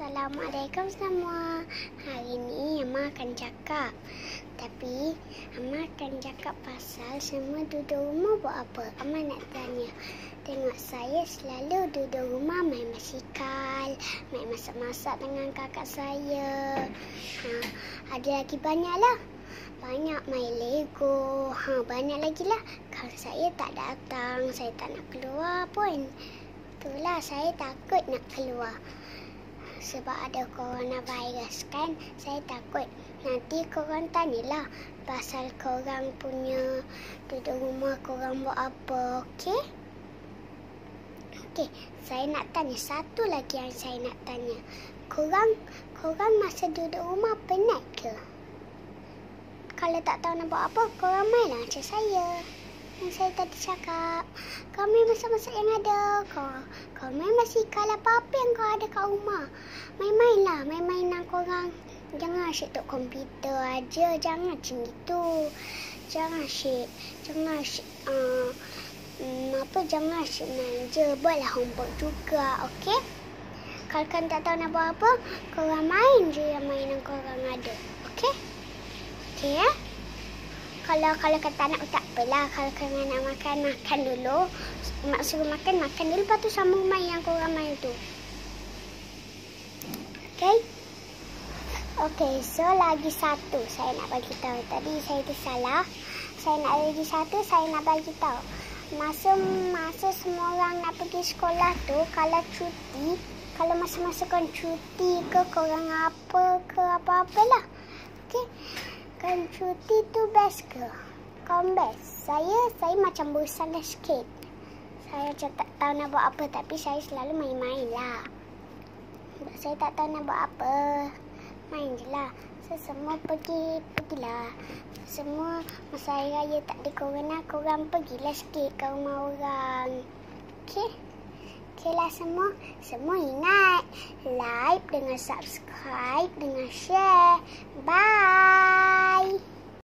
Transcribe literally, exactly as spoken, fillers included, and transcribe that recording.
Assalamualaikum semua. Hari ni Amma akan cakap. Tapi Amma akan cakap pasal semua duduk rumah buat apa. Amma nak tanya. Tengok saya selalu duduk rumah main basikal, main masak-masak dengan kakak saya. Ha, ada lagi banyak lah. Banyak main Lego. Ha, banyak lagi lah. Kalau saya tak datang, saya tak nak keluar pun. Itulah saya takut nak keluar. Sebab ada coronavirus kan, saya takut. Nanti korang tanyalah pasal korang punya duduk rumah korang buat apa, okey? Okey, saya nak tanya satu lagi yang saya nak tanya. Korang, korang masa duduk rumah penat ke? Kalau tak tahu nak buat apa, korang mainlah macam saya. Yang saya tadi cakap, kau main masak-masak yang ada. Kau, kau main basikal apa-apa yang kau ada kat rumah. Main-mainlah, main-mainan korang. Jangan asyik tok komputer aja, jangan macam itu. Jangan asyik, jangan asyik, uh, um, apa, jangan asyik main je. Buatlah homework juga, okey? Kalau kau tak tahu nak buat apa, korang main je yang mainan korang ada, okey? Okey ya? Kalau kalau kata nak tak apalah. Kalau korang nak makan, makan dulu. Mak suruh makan, makan dulu. Lepas tu sambung main yang korang main tu. Okay? Okay, so lagi satu saya nak bagi tahu. Tadi saya tersalah. Saya nak lagi satu, saya nak bagi tahu. Masa masa semua orang nak pergi sekolah tu, kalau cuti, kalau masa-masa korang cuti ke, korang apa ke, apa-apalah. Okay? Kan cuti tu best ke? Kau best. Saya, saya macam bosan dah sikit. Saya macam tak tahu nak buat apa. Tapi saya selalu main-main lah. Sebab saya tak tahu nak buat apa. Main je lah. So, semua pergi, pergilah. Semua masa hari raya tak ada corona, korang pergilah sikit ke rumah orang. Okay? Okay lah semua. Semua ingat. Like dengan subscribe dengan share. Bye.